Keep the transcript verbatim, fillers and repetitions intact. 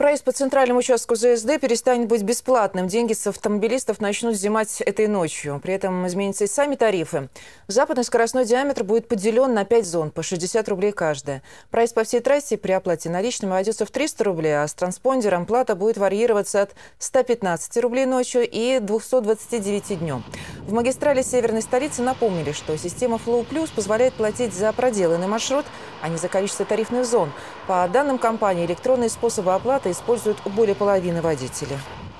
Проезд по центральному участку ЗСД перестанет быть бесплатным. Деньги с автомобилистов начнут взимать этой ночью. При этом изменятся и сами тарифы. Западный скоростной диаметр будет поделен на пять зон по шестьдесят рублей каждая. Проезд по всей трассе при оплате наличными обойдется в триста рублей, а с транспондером плата будет варьироваться от ста пятнадцати рублей ночью и двухсот двадцати девяти днем. В магистрали северной столицы напомнили, что система Flow Plus позволяет платить за проделанный маршрут, а не за количество тарифных зон. По данным компании, электронные способы оплаты используют у более половины водителей.